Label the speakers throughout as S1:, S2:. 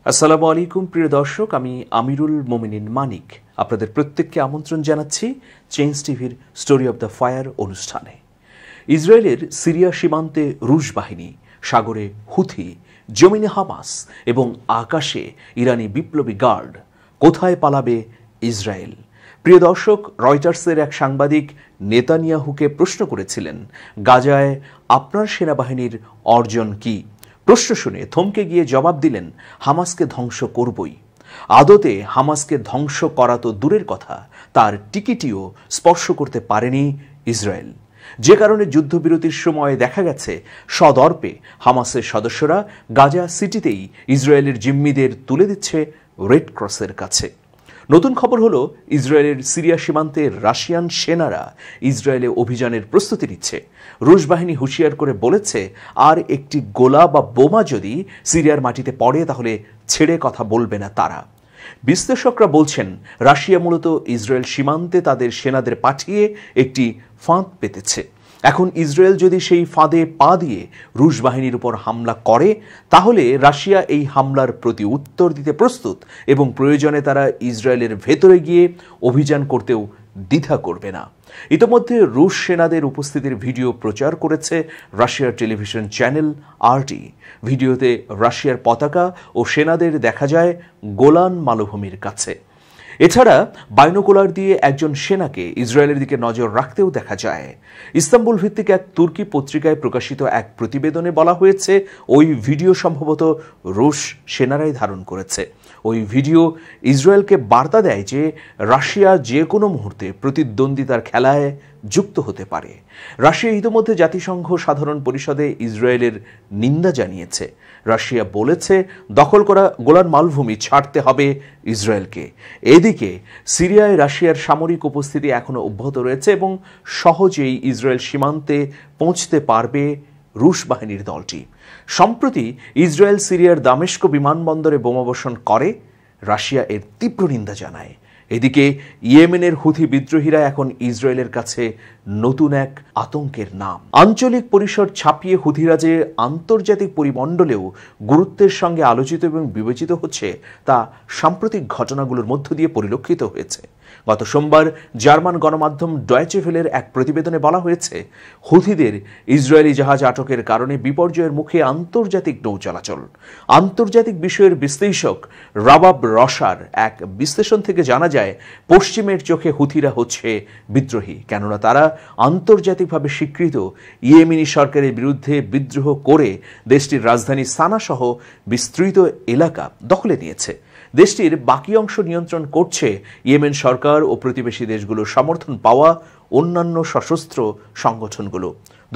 S1: আসসালামু আলাইকুম প্রিয় দর্শক, আমি আমিরুল মোমিনিন মানিক আপনাদের প্রত্যেককে আমন্ত্রণ জানাচ্ছি চেঞ্জ টিভির স্টোরি অব দ্য ফায়ার অনুষ্ঠানে। ইসরায়েলের সিরিয়া সীমান্তে রুশ বাহিনী, সাগরে হুথি, জমিনে হামাস এবং আকাশে ইরানি বিপ্লবী গার্ড। কোথায় পালাবে ইসরায়েল? প্রিয় দর্শক, রয়টার্সের এক সাংবাদিক নেতানিয়াহুকে প্রশ্ন করেছিলেন, গাজায় আপনার সেনাবাহিনীর অর্জন কি? প্রশ্ন শুনে থমকে গিয়ে জবাব দিলেন, হামাসকে ধ্বংস করবই। আদতে হামাসকে ধ্বংস করা তো দূরের কথা, তার টিকিটিও স্পর্শ করতে পারেনি ইসরায়েল। যে কারণে যুদ্ধবিরতির সময় দেখা গেছে সদর্পে হামাসের সদস্যরা গাজা সিটিতেই ইসরায়েলের জিম্মিদের তুলে দিচ্ছে রেড ক্রসের কাছে। নতুন খবর হলো, ইসরায়েলের সিরিয়া সীমান্তে রাশিয়ান সেনারা ইসরায়েলে অভিযানের প্রস্তুতি নিচ্ছে। রুশ বাহিনী হুঁশিয়ার করে বলেছে, আর একটি গোলা বা বোমা যদি সিরিয়ার মাটিতে পড়ে তাহলে ছেড়ে কথা বলবে না তারা। বিশ্লেষকরা বলছেন, রাশিয়া মূলত ইসরায়েল সীমান্তে তাদের সেনাদের পাঠিয়ে একটি ফাঁদ পেতেছে। এখন ইসরায়েল যদি সেই ফাঁদে পা দিয়ে রুশ বাহিনীর উপর হামলা করে, তাহলে রাশিয়া এই হামলার প্রতি উত্তর দিতে প্রস্তুত এবং প্রয়োজনে তারা ইসরায়েলের ভেতরে গিয়ে অভিযান করতেও দ্বিধা করবে না। ইতোমধ্যে রুশ সেনাদের উপস্থিতির ভিডিও প্রচার করেছে রাশিয়ার টেলিভিশন চ্যানেল আরটি। ভিডিওতে রাশিয়ার পতাকা ও সেনাদের দেখা যায় গোলান মালভূমির কাছে। এছাড়া বাইনোকুলার দিয়ে একজন সেনাকে ইসরায়েলের দিকে নজর রাখতেও দেখা যায়। ইস্তাম্বুল ভিত্তিক এক তুর্কি পত্রিকায় প্রকাশিত এক প্রতিবেদনে বলা হয়েছে, ওই ভিডিও সম্ভবত রুশ সেনারাই ধারণ করেছে। ওই ভিডিও ইসরায়েলকে বার্তা দেয় যে রাশিয়া যে কোনো মুহূর্তে প্রতিদ্বন্দ্বিতার খেলায় যুক্ত হতে পারে। রাশিয়া ইতিমধ্যে জাতিসংঘ সাধারণ পরিষদে ইসরায়েলের নিন্দা জানিয়েছে। রাশিয়া বলেছে, দখল করা গোলান মালভূমি ছাড়তে হবে ইসরায়েলকে। এদিকে সিরিয়ায় রাশিয়ার সামরিক উপস্থিতি এখনো অব্যাহত রয়েছে এবং সহজেই ইসরায়েল সীমান্তে পৌঁছতে পারবে রুশ বাহিনীর দলটি। সম্প্রতি ইসরায়েল সিরিয়ার দামেস্ক বিমানবন্দরে বোমাবর্ষণ করে। রাশিয়া এর তীব্র নিন্দা জানায়। এদিকে ইয়েমেনের হুথি বিদ্রোহীরা এখন ইসরায়েলের কাছে নতুন এক আতঙ্কের নাম। আঞ্চলিক পরিসর ছাপিয়ে হুথিরা যে আন্তর্জাতিক পরিমণ্ডলেও গুরুত্বের সঙ্গে আলোচিত এবং বিবেচিত হচ্ছে, তা সাম্প্রতিক ঘটনাগুলোর মধ্য দিয়ে পরিলক্ষিত হয়েছে। গত সোমবার জার্মান গণমাধ্যম ডয়েচে ভেলের এক প্রতিবেদনে বলা হয়েছে, হুথিদের ইসরায়েলি জাহাজ আটকের কারণে বিপর্যয়ের মুখে আন্তর্জাতিক নৌ চলাচল। আন্তর্জাতিক বিষয়ের বিশ্লেষক রাবাব রসার এক বিশ্লেষণ থেকে জানা যায়, পশ্চিমের চোখে হুথিরা হচ্ছে বিদ্রোহী, কেননা তারা আন্তর্জাতিকভাবে স্বীকৃত ইয়েমেনি সরকারের বিরুদ্ধে বিদ্রোহ করে দেশটির রাজধানী সানা সহ বিস্তৃত এলাকা দখলে নিয়েছে। দেশটির বাকি অংশ নিয়ন্ত্রণ করছে ইয়েমেন সরকার ও প্রতিবেশী দেশগুলোর সমর্থন পাওয়া অন্যান্য সশস্ত্র সংগঠনগুলো।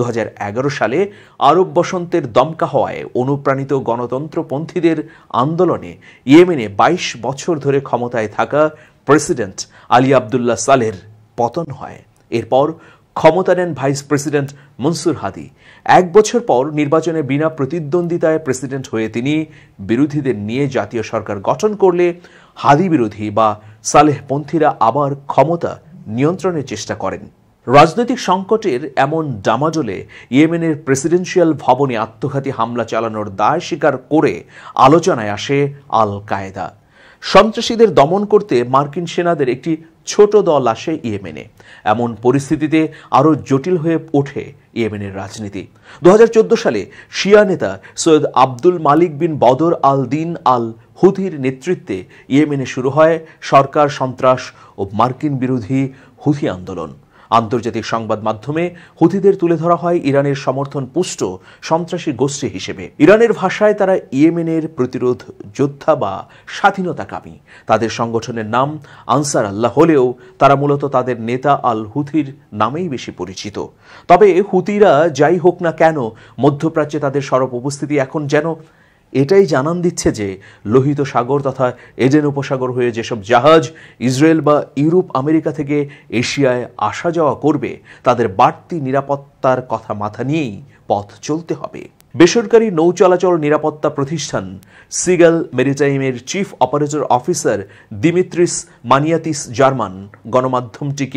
S1: 2011 সালে আরব বসন্তের দমকা হওয়ায় অনুপ্রাণিত গণতন্ত্রপন্থীদের আন্দোলনে ইয়েমেনে 22 বছর ধরে ক্ষমতায় থাকা প্রেসিডেন্ট আলী আবদুল্লাহ সালেহর পতন হয়। এরপর ক্ষমতা নেন ভাইস প্রেসিডেন্ট মনসুর হাদি। 1 বছর পর নির্বাচনে বিনা প্রতিদ্বন্দ্বিতায় প্রেসিডেন্ট হয়ে তিনি বিরোধীদের নিয়ে জাতীয় সরকার গঠন করলে হাদি বিরোধী বা সালেহপন্থীরা আবার ক্ষমতা নিয়ন্ত্রণের চেষ্টা করেন। রাজনৈতিক সংকটের এমন ডামাডোলে ইয়েমেনের প্রেসিডেন্সিয়াল ভবনে আত্মঘাতী হামলা চালানোর দায় স্বীকার করে আলোচনায় আসে আল কায়েদা। সন্ত্রাসীদের দমন করতে মার্কিন সেনাদের একটি ছোট দল আসে ইয়েমেনে। এমন পরিস্থিতিতে আরও জটিল হয়ে ওঠে ইয়েমেনের রাজনীতি। 2014 সালে শিয়া নেতা সৈয়দ আব্দুল মালিক বিন বদর আল দিন আল হুথির নেতৃত্বে ইয়েমেনে শুরু হয় সরকার সন্ত্রাস ও মার্কিন বিরোধী হুথি আন্দোলন। আন্তর্জাতিক সংবাদ মাধ্যমে হুথিদের তুলে ধরা হয় ইরানের সমর্থন পুষ্ট সন্ত্রাসী গোষ্ঠী হিসেবে। ইরানের ভাষায় তারা ইয়েমেনের প্রতিরোধ যোদ্ধা বা স্বাধীনতাকামী। তাদের সংগঠনের নাম আনসার আল্লাহ হলেও তারা মূলত তাদের নেতা আল হুথির নামেই বেশি পরিচিত। তবে হুথিরা যাই হোক না কেন, মধ্যপ্রাচ্যে তাদের সরব উপস্থিতি এখন যেন এটাই জানান দিচ্ছে যে লোহিত সাগর তথা এডেন উপসাগর হয়ে যেসব জাহাজ ইসরায়েল বা ইউরোপ আমেরিকা থেকে এশিয়ায় আসা যাওয়া করবে, তাদের বাড়তি নিরাপত্তার কথা মাথা নিয়েই পথ চলতে হবে। বেসরকারি নৌ চলাচল নিরাপত্তা প্রতিষ্ঠান সিগাল মেরিটাইমের chief operator officer Dimitris Maniatis German গণমাধ্যমটিকে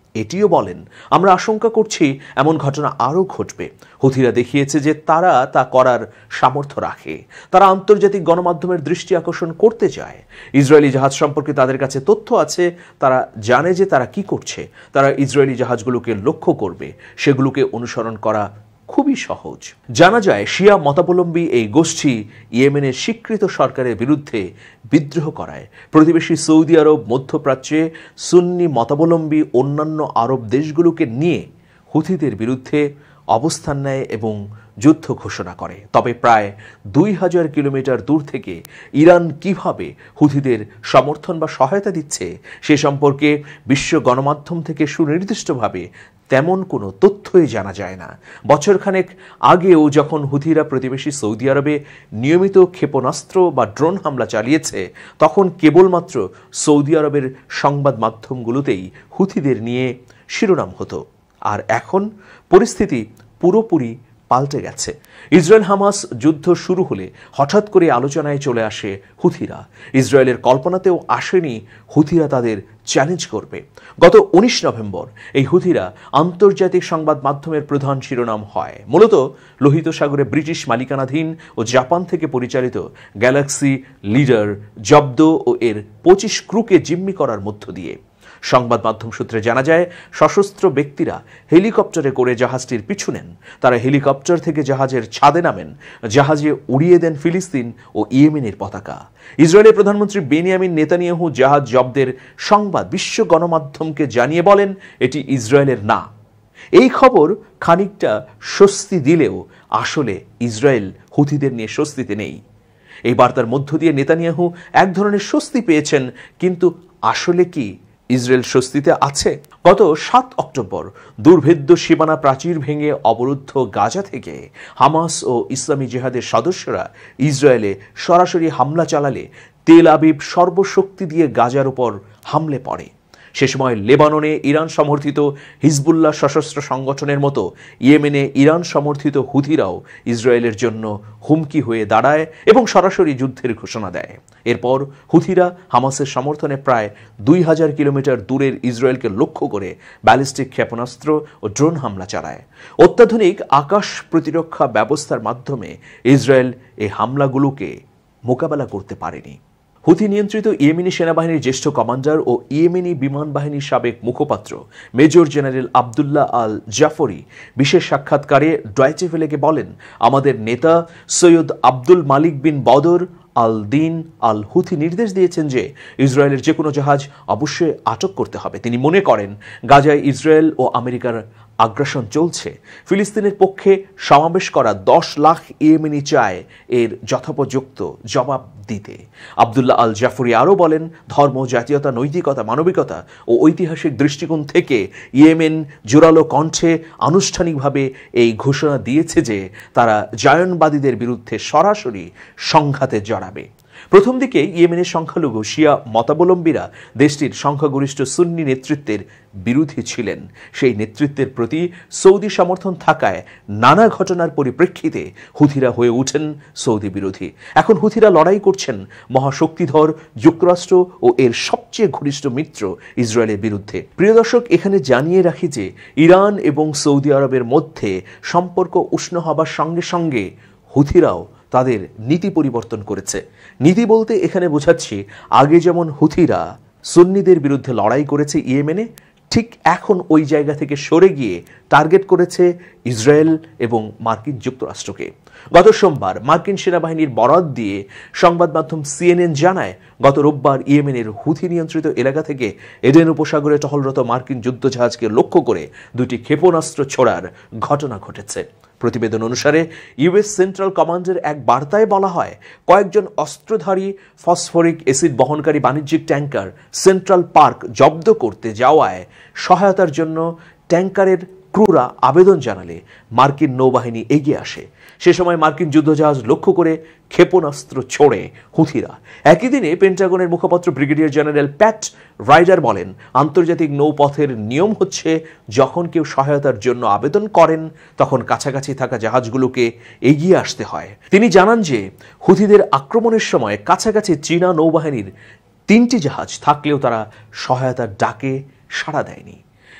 S1: এটিও বলেন, আমরা আশঙ্কা করছি এমন ঘটনা আরও ঘটবে। হুথিরা দেখিয়েছে যে তারা তা করার সামর্থ্য রাখে। তারা আন্তর্জাতিক গণমাধ্যমের দৃষ্টি আকর্ষণ করতে চায়। ইসরায়েলি জাহাজ সম্পর্কে তাদের কাছে তথ্য আছে। তারা জানে যে তারা কি করছে। তারা ইসরায়েলি জাহাজগুলোকে লক্ষ্য করবে। সেগুলোকে অনুসরণ করা খুবই সহজ। জানা যায় শিয়া মতাবলম্বী এই গোষ্ঠী ইয়েমেনের স্বীকৃত সরকারের বিরুদ্ধে বিদ্রোহ করায়। প্রতিবেশী সৌদি আরব, মধ্যপ্রাচ্যে সুন্নি মতাবলম্বী অন্যান্য আরব দেশগুলোকে নিয়ে হুথিদের বিরুদ্ধে অবস্থান নেয় এবং যুদ্ধ ঘোষণা করে। তবে প্রায় 2000 কিলোমিটার দূর থেকে ইরান কিভাবে হুথিদের সমর্থন বা সহায়তা দিচ্ছে সে সম্পর্কে বিশ্ব গণমাধ্যম থেকে সুনির্দিষ্টভাবে তেমন কোনো তথ্যই জানা যায় না। বছরখানেক আগেও যখন হুথিরা প্রতিবেশী সৌদি আরবে নিয়মিত ক্ষেপণাস্ত্র বা ড্রোন হামলা চালিয়েছে, তখন কেবলমাত্র সৌদি আরবের সংবাদ মাধ্যমগুলোতেই হুথিদের নিয়ে শিরোনাম হতো। আর এখন পরিস্থিতি পুরোপুরি পাল্টে গেছে। ইসরায়েল হামাস যুদ্ধ শুরু হলে হঠাৎ করে আলোচনায় চলে আসে হুথিরা। ইসরায়েলের কল্পনাতেও আসেনি হুথিরা তাদের চ্যালেঞ্জ করবে। গত 19 নভেম্বর এই হুথিরা আন্তর্জাতিক সংবাদ মাধ্যমের প্রধান শিরোনাম হয়। মূলত লোহিত সাগরে ব্রিটিশ মালিকানাধীন ও জাপান থেকে পরিচালিত গ্যালাক্সি লিডার জব্দ ও এর 25 ক্রুকে জিম্মি করার মধ্য দিয়ে। সংবাদ মাধ্যম সূত্রে জানা যায়, সশস্ত্র ব্যক্তিরা হেলিকপ্টারে করে জাহাজটির পিছু নেন। তারা হেলিকপ্টার থেকে জাহাজের ছাদে নামেন। জাহাজে উড়িয়ে দেন ফিলিস্তিন ও ইয়েমেনের পতাকা। ইসরায়েলের প্রধানমন্ত্রী বেনিয়ামিন নেতানিয়াহু জাহাজ জব্দের সংবাদ বিশ্ব গণমাধ্যমকে জানিয়ে বলেন, এটি ইসরায়েলের না। এই খবর খানিকটা স্বস্তি দিলেও আসলে ইসরায়েল হুথিদের নিয়ে স্বস্তিতে নেই। এই বার্তার মধ্য দিয়ে নেতানিয়াহু এক ধরনের স্বস্তি পেয়েছেন, কিন্তু আসলে কি ইসরায়েল স্বস্তিতে আছে? গত 7 অক্টোবর দুর্ভেদ্য সীমানা প্রাচীর ভেঙে অবরুদ্ধ গাজা থেকে হামাস ও ইসলামী জিহাদের সদস্যরা ইসরায়েলে সরাসরি হামলা চালালে তেল আবিব সর্বশক্তি দিয়ে গাজার উপর হামলে পড়ে। সে সময় লেবাননে ইরান সমর্থিত হিজবুল্লাহ সশস্ত্র সংগঠনের মতো ইয়েমেনে ইরান সমর্থিত হুথিরাও ইসরায়েলের জন্য হুমকি হয়ে দাঁড়ায় এবং সরাসরি যুদ্ধের ঘোষণা দেয়। এরপর হুথিরা হামাসের সমর্থনে প্রায় 2000 কিলোমিটার দূরের ইসরায়েলকে লক্ষ্য করে ব্যালিস্টিক ক্ষেপণাস্ত্র ও ড্রোন হামলা চালায়। অত্যাধুনিক আকাশ প্রতিরক্ষা ব্যবস্থার মাধ্যমে ইসরায়েল এই হামলাগুলোকে মোকাবেলা করতে পারেনি। হুথি নিয়ন্ত্রিত ইয়েমেনি সেনাবাহিনীর জ্যেষ্ঠ কমান্ডার ও ইয়েমেনি বিমান বাহিনীর সাবেক মুখপাত্র major general Abdullah Al Jafri বিশেষ সাক্ষাৎকারে ডয়েচে ভেলেকে বলেন, আমাদের নেতা সৈয়দ আব্দুল মালিক বিন বদর আল দিন আল হুথি নির্দেশ দিয়েছেন যে ইসরায়েলের যে কোনো জাহাজ অবশ্যই আটক করতে হবে। তিনি মনে করেন গাজায় ইসরায়েল ও আমেরিকার আগ্রাসন চলছে। ফিলিস্তিনের পক্ষে সমাবেশ করা 10 লাখ ইয়েমেনি চায় এর যথোপযুক্ত জবাব দিতে। আবদুল্লাহ আল জাফরি আরও বলেন, ধর্ম, জাতীয়তা, নৈতিকতা, মানবিকতা ও ঐতিহাসিক দৃষ্টিকোণ থেকে ইয়েমেন জোরালো কণ্ঠে আনুষ্ঠানিকভাবে এই ঘোষণা দিয়েছে যে তারা জায়নবাদীদের বিরুদ্ধে সরাসরি সংঘাতে জড়াবে। প্রথম দিকে ইয়েমেনের সংখ্যালঘু শিয়া মতাবলম্বীরা দেশটির সংখ্যাগরিষ্ঠ সুন্নি নেতৃত্বের বিরোধী ছিলেন। সেই নেতৃত্বের প্রতি সৌদি সমর্থন থাকায় নানা ঘটনার পরিপ্রেক্ষিতে হুথিরা হয়ে ওঠেন সৌদি বিরোধী। এখন হুথিরা লড়াই করছেন মহাশক্তিধর যুক্তরাষ্ট্র ও এর সবচেয়ে ঘনিষ্ঠ মিত্র ইসরায়েলের বিরুদ্ধে। প্রিয় দর্শক, এখানে জানিয়ে রাখি যে ইরান এবং সৌদি আরবের মধ্যে সম্পর্ক উষ্ণ হবার সঙ্গে সঙ্গে হুথিরাও তাদের নীতি পরিবর্তন করেছে। নীতি বলতে এখানে বোঝাচ্ছি, আগে যেমন হুথিরা সুন্নিদের বিরুদ্ধে লড়াই করেছে ইয়েমেনে, ঠিক এখন ওই জায়গা থেকে সরে গিয়ে টার্গেট করেছে ইসরায়েল এবং মার্কিন যুক্তরাষ্ট্রকে। গত সোমবার মার্কিন সেনাবাহিনীর বরাত দিয়ে সংবাদ মাধ্যম CNN জানায়, গত রোববার ইয়েমেনের হুথি নিয়ন্ত্রিত এলাকা থেকে এডেন উপসাগরে টহলরত মার্কিন যুদ্ধজাহাজকে লক্ষ্য করে 2টি ক্ষেপণাস্ত্র ছোড়ার ঘটনা ঘটেছে। প্রতিবেদন অনুসারে ইউএস সেন্ট্রাল কমান্ডের এক বার্তায় বলা হয়, কয়েকজন অস্ত্রধারী ফসফরিক অ্যাসিড বহনকারী বাণিজ্যিক ট্যাঙ্কার সেন্ট্রাল পার্ক জব্দ করতে যাওয়ায় সহায়তার জন্য ট্যাঙ্কারের ক্রুরা আবেদন জানালে মার্কিন নৌবাহিনী এগিয়ে আসে। সে সময় মার্কিন যুদ্ধজাহাজ লক্ষ্য করে ক্ষেপণাস্ত্র ছোড়ে হুথিরা। একই দিনে পেন্টাগনের মুখপাত্র ব্রিগেডিয়ার জেনারেল প্যাট রাইডার বলেন, আন্তর্জাতিক নৌপথের নিয়ম হচ্ছে যখন কেউ সহায়তার জন্য আবেদন করেন তখন কাছাকাছি থাকা জাহাজগুলোকে এগিয়ে আসতে হয়। তিনি জানান যে হুথিদের আক্রমণের সময় কাছাকাছি চীনা নৌবাহিনীর 3টি জাহাজ থাকলেও তারা সহায়তার ডাকে সাড়া দেয়নি।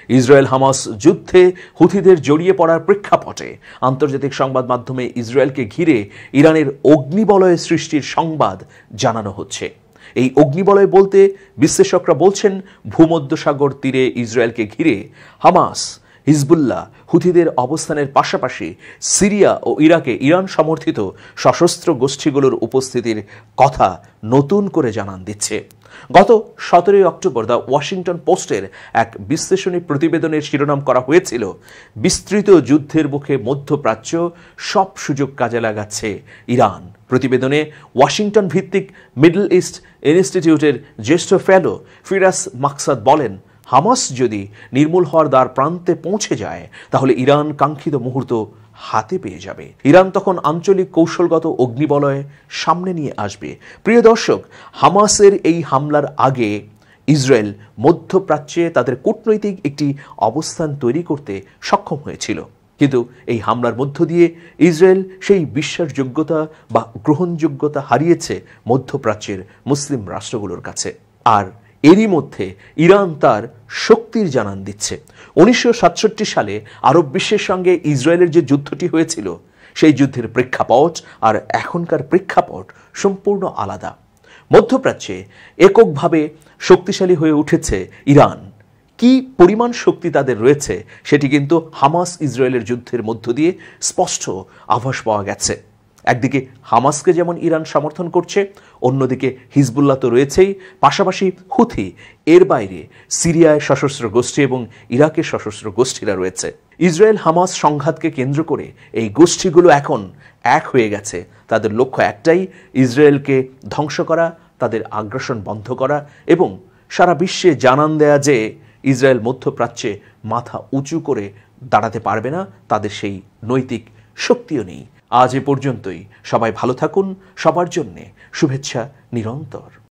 S1: ইসরায়েল হামাস যুদ্ধে হুথিদের জড়িয়ে পড়ার প্রেক্ষাপটে আন্তর্জাতিক সংবাদ মাধ্যমে ইসরায়েলকে ঘিরে ইরানের অগ্নিবলয় সৃষ্টির সংবাদ জানানো হচ্ছে। এই অগ্নিবলয় বলতে বিশ্লেষকরা বলছেন ভূমধ্যসাগর তীরে ইসরায়েলকে ঘিরে হামাস, হিজবুল্লাহ, হুথিদের অবস্থানের পাশাপাশি সিরিয়া ও ইরাকে ইরান সমর্থিত সশস্ত্র গোষ্ঠীগুলোর উপস্থিতির কথা নতুন করে জানান দিচ্ছে। গত 17 অক্টোবর দ্য ওয়াশিংটন পোস্টের এক বিশ্লেষণী প্রতিবেদনের শিরোনাম করা হয়েছিল, বিস্তৃত যুদ্ধের মুখে মধ্যপ্রাচ্য সব সুযোগ কাজে লাগাচ্ছে ইরান। প্রতিবেদনে ওয়াশিংটন ভিত্তিক মিডল ইস্ট ইনস্টিটিউটের জ্যেষ্ঠ ফেলো ফিরাস মাকসাদ বলেন, হামাস যদি নির্মূল হওয়ার দ্বার প্রান্তে পৌঁছে যায় তাহলে ইরান কাঙ্ক্ষিত মুহূর্ত হাতে পেয়ে যাবে। ইরান তখন আঞ্চলিক কৌশলগত অগ্নিবলয় সামনে নিয়ে আসবে। প্রিয় দর্শক, হামাসের এই হামলার আগে ইসরায়েল মধ্যপ্রাচ্যে তাদের কূটনৈতিক একটি অবস্থান তৈরি করতে সক্ষম হয়েছিল, কিন্তু এই হামলার মধ্য দিয়ে ইসরায়েল সেই বিশ্বাসযোগ্যতা বা গ্রহণযোগ্যতা হারিয়েছে মধ্যপ্রাচ্যের মুসলিম রাষ্ট্রগুলোর কাছে। আর এরই মধ্যে ইরান তার শক্তির জানান দিচ্ছে। 1967 সালে আরব বিশ্বের সঙ্গে ইসরায়েলের যে যুদ্ধটি হয়েছিল, সেই যুদ্ধের প্রেক্ষাপট আর এখনকার প্রেক্ষাপট সম্পূর্ণ আলাদা। মধ্যপ্রাচ্যে এককভাবে শক্তিশালী হয়ে উঠেছে ইরান। কি পরিমাণ শক্তি তাদের রয়েছে সেটি কিন্তু হামাস ইসরায়েলের যুদ্ধের মধ্য দিয়ে স্পষ্ট আভাস পাওয়া গেছে। একদিকে হামাসকে যেমন ইরান সমর্থন করছে, অন্যদিকে হিজবুল্লাহ তো রয়েছেই, পাশাপাশি হুথি, এর বাইরে সিরিয়ায় সশস্ত্র গোষ্ঠী এবং ইরাকের সশস্ত্র গোষ্ঠীরা রয়েছে। ইসরায়েল হামাস সংঘাতকে কেন্দ্র করে এই গোষ্ঠীগুলো এখন এক হয়ে গেছে। তাদের লক্ষ্য একটাই, ইসরায়েলকে ধ্বংস করা, তাদের আগ্রাসন বন্ধ করা এবং সারা বিশ্বে জানান দেয়া যে ইসরায়েল মধ্যপ্রাচ্যে মাথা উঁচু করে দাঁড়াতে পারবে না, তাদের সেই নৈতিক শক্তিও নেই। আজ এ পর্যন্তই। সবাই ভালো থাকুন। সবার জন্যে শুভেচ্ছা নিরন্তর।